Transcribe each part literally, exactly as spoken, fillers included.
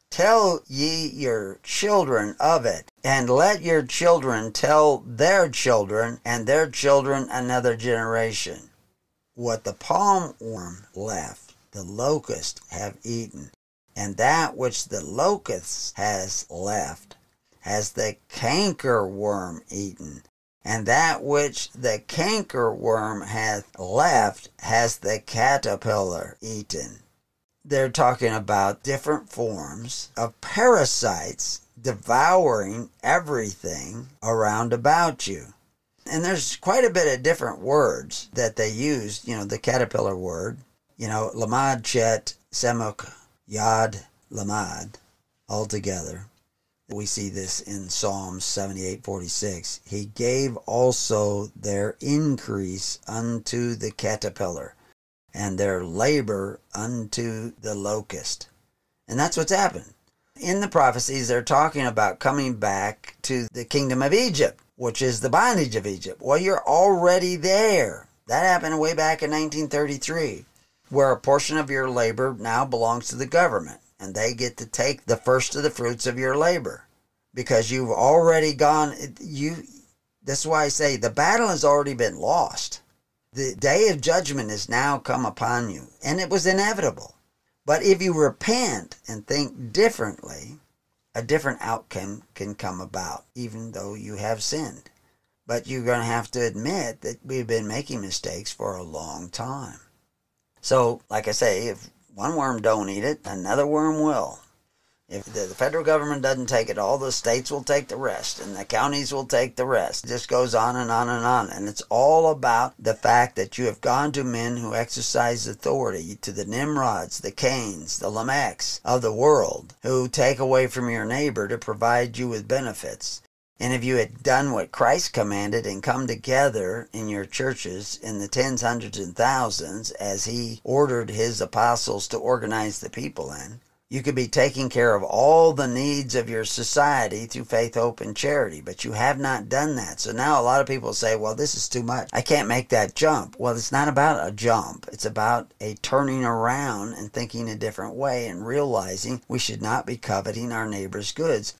Tell ye your children of it, and let your children tell their children, and their children another generation. What the palm worm left, the locusts have eaten, and that which the locust has left, has the canker worm eaten, and that which the canker worm hath left, has the caterpillar eaten. They're talking about different forms of parasites devouring everything around about you. And there's quite a bit of different words that they use, you know, the caterpillar word, you know, lamad, chet, semuk, yad, lamad, all together. We see this in Psalms seventy-eight forty-six. He gave also their increase unto the caterpillar, and their labor unto the locust. And that's what's happened. In the prophecies, they're talking about coming back to the kingdom of Egypt, which is the bondage of Egypt. Well, you're already there. That happened way back in nineteen thirty-three, where a portion of your labor now belongs to the government, and they get to take the first of the fruits of your labor, because you've already gone. You. That's why I say the battle has already been lost. The day of judgment has now come upon you, and it was inevitable. But if you repent and think differently, a different outcome can come about, even though you have sinned. But you're going to have to admit that we've been making mistakes for a long time. So, like I say, if one worm don't eat it, another worm will. If the federal government doesn't take it, all the states will take the rest, and the counties will take the rest. It just goes on and on and on. And it's all about the fact that you have gone to men who exercise authority, to the Nimrods, the Cains, the Lamechs of the world, who take away from your neighbor to provide you with benefits. And if you had done what Christ commanded and come together in your churches in the tens, hundreds, and thousands, as he ordered his apostles to organize the people in, you could be taking care of all the needs of your society through faith, hope, and charity. But you have not done that. So now a lot of people say, well, this is too much. I can't make that jump. Well, it's not about a jump. It's about a turning around and thinking a different way and realizing we should not be coveting our neighbor's goods.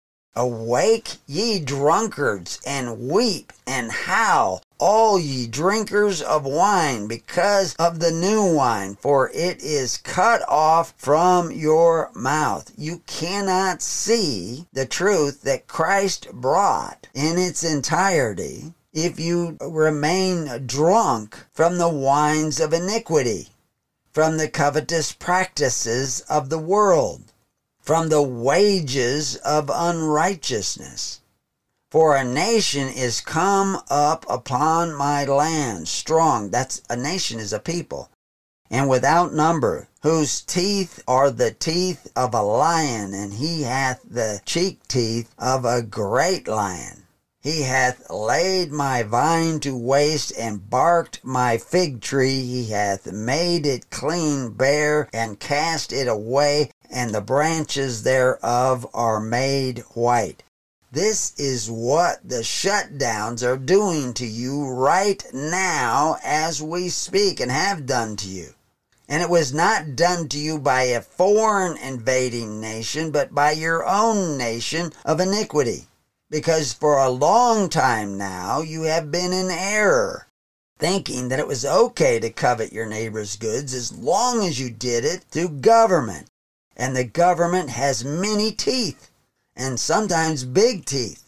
Awake, ye drunkards, and weep and howl, all ye drinkers of wine, because of the new wine, for it is cut off from your mouth. You cannot see the truth that Christ brought in its entirety if you remain drunk from the wines of iniquity, from the covetous practices of the world, from the wages of unrighteousness. For a nation is come up upon my land, strong. That's a nation is a people. And without number, whose teeth are the teeth of a lion, and he hath the cheek teeth of a great lion. He hath laid my vine to waste, and barked my fig tree. He hath made it clean bare, and cast it away, and the branches thereof are made white. This is what the shutdowns are doing to you right now as we speak, and have done to you. And it was not done to you by a foreign invading nation, but by your own nation of iniquity. Because for a long time now you have been in error, thinking that it was okay to covet your neighbor's goods as long as you did it through government. And the government has many teeth, and sometimes big teeth.